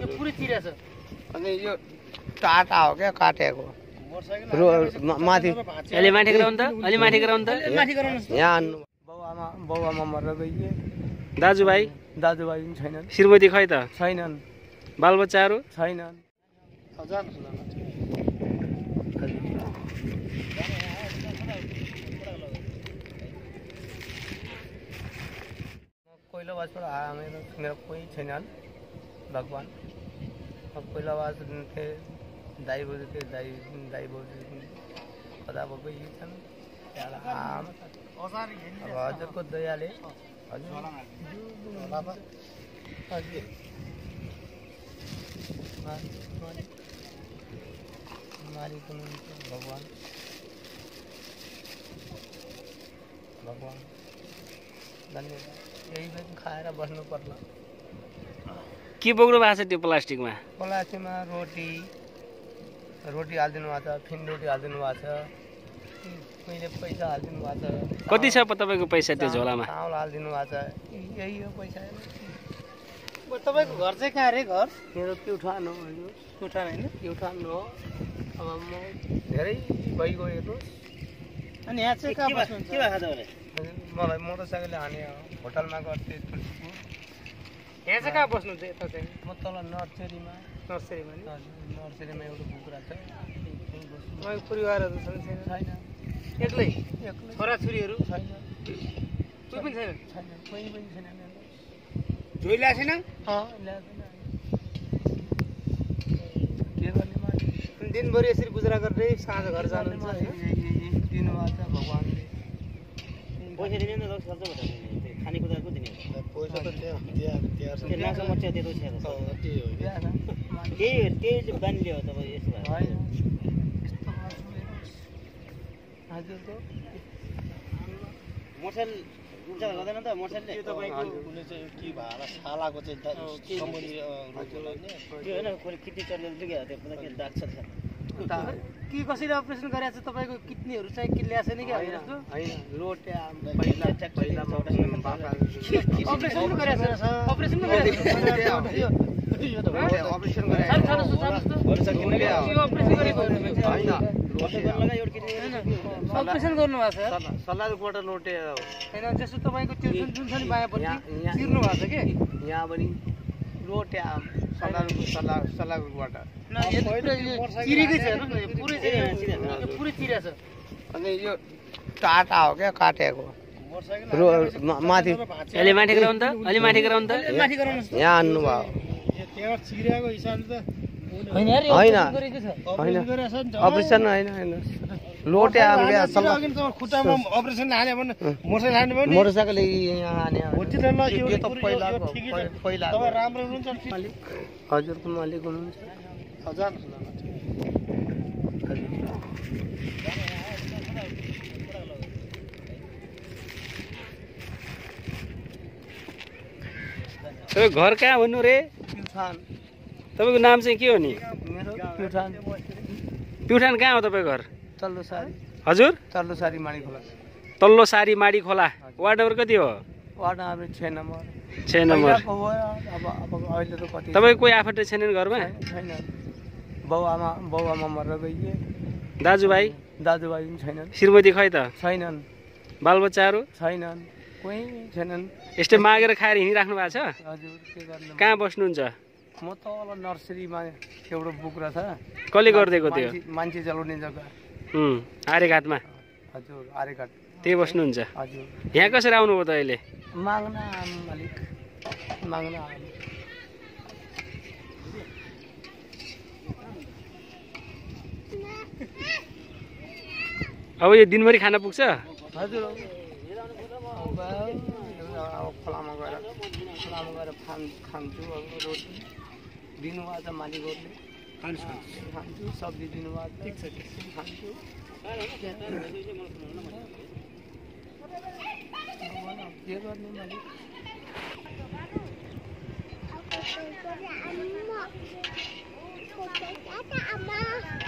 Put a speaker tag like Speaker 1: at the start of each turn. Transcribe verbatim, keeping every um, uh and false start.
Speaker 1: यो पुरै चिरेछ
Speaker 2: अनि यो टाटा हो क्या काटेको माथि
Speaker 3: अलि माथि गराउनु त अलि माथि गराउनु त
Speaker 1: माथि गराउनुस्
Speaker 2: यहाँ आन्नु बाउ आमा बाउ आमा मरेर गइए
Speaker 3: दाजुभाइ
Speaker 2: दाजुभाइ पनि छैनन्
Speaker 3: श्रीमती खै त
Speaker 2: छैनन्
Speaker 3: बालबच्चाहरू
Speaker 2: छैनन् कोइलावासबाट आए मेरो मेरो कोही छैनन् भगवान् कोइलावास थे दाई बोजू थे दाई दाई बोजू कता भएको यी छन् त्यहाँबाट आम अब हजुरको दयाले हजुर मालिक हुनुहुन्छ भगवान् भगवान् धन्यवाद यही पनि खाएर बस्नु पर्ला
Speaker 3: के बोक्नु भएको छ त्यो प्लास्टिकमा
Speaker 2: प्लास्टिकमा रोटी रोटी हालिदिनु भएको छ फिन रोटी हालिदिनु भएको छ कहिले पैसा हालिदिनु भएको छ
Speaker 3: कति छ तपाईँको पैसा त्यो झोलामा
Speaker 2: चामल हालिदिनु भएको छ यही हो पैसा
Speaker 1: तपाईँको घर चाहिँ कहाँ रे घर
Speaker 2: मेरो प्युठान हो हजुर
Speaker 1: प्युठान होइन
Speaker 2: प्युठान हो अब म धेरै भइगयो हेर्नुहोस्
Speaker 1: अनि यहाँ चाहिँ कहाँ बस्नुहुन्छ के भएको तपाईँले
Speaker 2: मलाई मोटरसाइकलले हाने होटलमा गर्थेँ तुलसीपुर
Speaker 1: यहाँ चाहिँ कहाँ बस्नुहुन्छ यता चाहिँ
Speaker 2: म तल नर्सरीमा
Speaker 1: नर्सरीमा नि
Speaker 2: नर्सरीमा एउटा कुखुरा छ
Speaker 1: तपाईँको परिवारहरू छन् छैन
Speaker 2: छैन
Speaker 1: एक्लै
Speaker 2: एक्लै
Speaker 1: छोराछोरीहरू
Speaker 2: छैन
Speaker 1: कोही पनि छैन
Speaker 2: छैन कोही पनि छैन
Speaker 1: झोइ ल्याएको छैन
Speaker 2: अँ ल्याएको छैन के गर्ने मान्छे
Speaker 1: दिनभरि यसरी गुजरा गर्दै साँझ घर जानुहुन्छ
Speaker 2: दिनुभएको छ भगवान्ले
Speaker 1: पैसा दिने न खर्च भयो खानेकुराको दिने पैसा त त्यहाँ मच्छा दिएको छ त्यही त्यही बानी ल्यायो तपाईँ यसो
Speaker 2: होइन हजुरको
Speaker 1: मोटरसाइकल उल्टा गर्दैन त मोटरसाइकलले तपाईँको कुनै चाहिँ के भाडा सालाको चाहिँ समरी त्यो होइन किडनी चर्केर दुख्यो त्यो पुरा के दाग छ के कसरी अपरेसन गरेको छ तपाईँको किडनीहरू चाहिँ के ल्याएको छैन कि होइन
Speaker 2: होइन लोटे पहिला पहिला
Speaker 1: अपरेसन पनि गरेको छ अपरेसन पनि गरेको
Speaker 2: अपरेसन
Speaker 1: अपरेसन गर्नुभएको छ
Speaker 2: सल्लाहबाट लोटे
Speaker 1: होइन जस्तो तपाईँको त्यो जुन जुन छ नि बायाँपट्टि चिर्नु भएको छ कि
Speaker 2: यहाँ पनि लोटे सल्लाहको सल्लाह सल्लाहबाट
Speaker 1: चिरेकै छ हेर्नुहोस् न यो पुरै पुरै चिरेछ
Speaker 2: अनि यो टाटा हो क्या काटेको माथि
Speaker 3: अलि माथि गराउनु त अलि माथि गराउनु त
Speaker 1: माथि गराउनुहोस्
Speaker 2: यहाँ आन्नु भयो
Speaker 1: त्यहाँ चिरेको हिसाबले त
Speaker 2: होइन होइन अपरेसन होइन होइन लोटे
Speaker 1: खुट्टामा अपरेसन हाल्यो भने मोटरसाइकल हाल्नु भने
Speaker 2: मोटरसाइकल यहाँ हाने पहिला पहिला
Speaker 1: राम्रो हुनुहुन्छ
Speaker 2: मालिक हजुरको मालिक हुनुहुन्छ
Speaker 1: हजार
Speaker 3: तपाईँ घर कहाँ भन्नु रे
Speaker 2: प्युठान
Speaker 3: तपाईँको नाम चाहिँ के हो नि
Speaker 2: मेरो प्युठान
Speaker 3: प्युठान कहाँ हो तपाईँ घर
Speaker 2: तल्लो सारी
Speaker 3: हजुर
Speaker 2: तल्लो सारी माडी खोला
Speaker 3: तल्लो सारी माडी खोला वार्ड नम्बर कति हो
Speaker 2: वार्ड नम्बर छ नम्बर
Speaker 3: छ नम्बर
Speaker 2: अब अब अहिले त कति
Speaker 3: तपाईँ कोही आफन्त छैनन् घरमा
Speaker 2: छैन बाउ आमा बाउ आमा मरेर गइए
Speaker 3: दाजुभाइ
Speaker 2: दाजुभाइ पनि छैनन्
Speaker 3: श्रीमती खै त
Speaker 2: छैनन्
Speaker 3: बालबच्चाहरू
Speaker 2: छैनन् कोही छैनन्
Speaker 3: यस्तै मागेर खाएर हिँडिराख्नु भएको छ
Speaker 2: हजुर के गर्नु
Speaker 3: कहाँ बस्नुहुन्छ
Speaker 2: म तल नर्सरीमा एउटा बुक्रा छ
Speaker 3: कसले गरिदिएको त्यो
Speaker 2: मान्छे चलाउने जग्गा
Speaker 3: उम् आर्यघाटमा
Speaker 2: हजुर आर्यघाट
Speaker 3: त्यही बस्नुहुन्छ
Speaker 2: हजुर
Speaker 3: यहाँ कसरी आउनुभयो त अहिले
Speaker 2: माग्न आम अलिक माग्न आम
Speaker 3: अब यो दिनभरि खाना पुग्छ
Speaker 2: हजुर खोलामा गएर खोलामा गएर खान खान्छु अब रोटी दिनुभएको छ मालिकहरूले खान्छु सब्जी दिनुभएको ठिक छ ठिक छ खान्छु के गर्ने मालिक